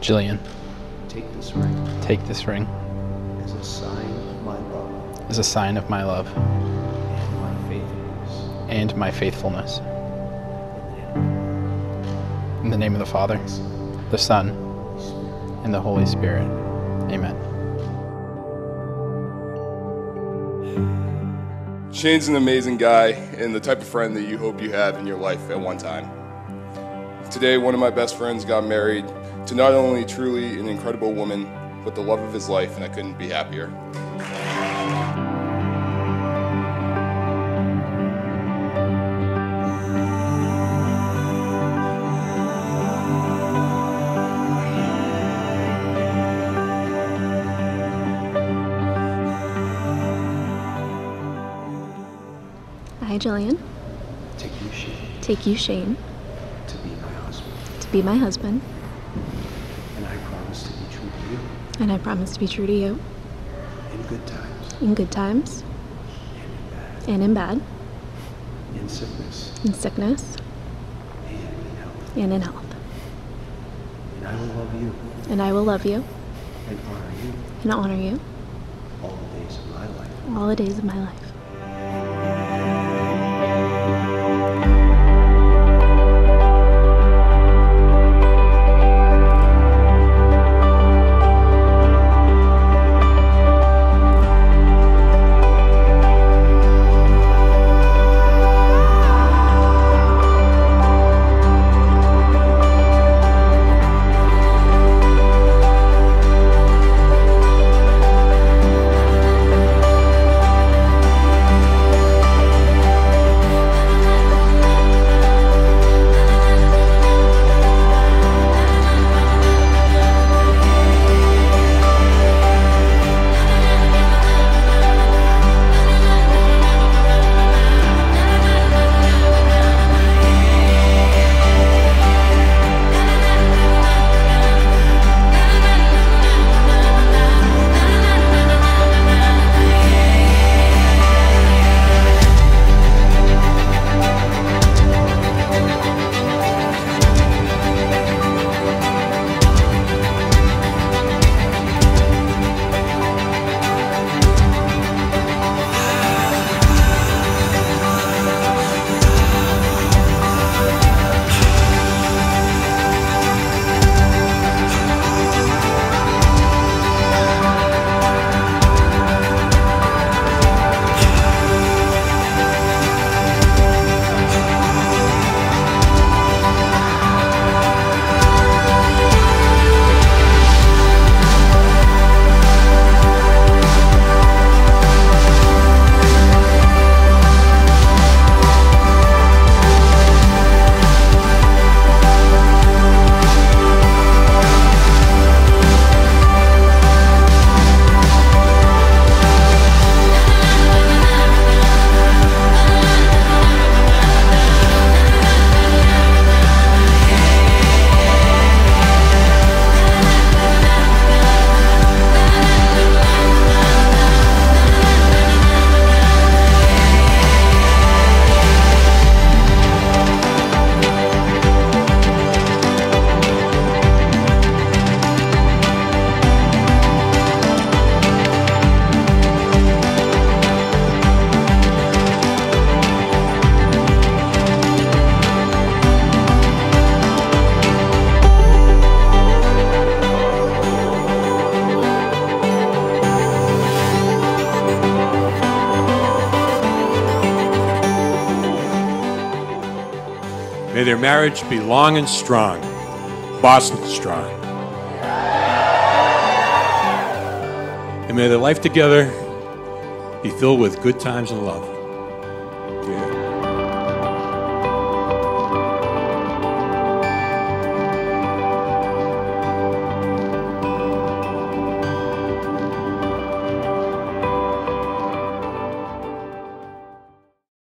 Jillian, take this ring take this ring as a sign of my love as a sign of my love and my faithfulness. and my faithfulness. In the name of the Father, the Son, and the Holy Spirit. Amen. Shane's an amazing guy and the type of friend that you hope you have in your life at one time. Today, one of my best friends got married to not only truly an incredible woman, but the love of his life, and I couldn't be happier. I, Jillian, Take you, Shane, to be my husband, to be my husband, and I promise to be true to you and I promise to be true to you in good times in good times and in bad, and in bad, in sickness in sickness and in health. and in health. And I will love you And I will love you and honor you and honor you all the days of my life. all the days of my life. May their marriage be long and strong, Boston strong. And may their life together be filled with good times and love.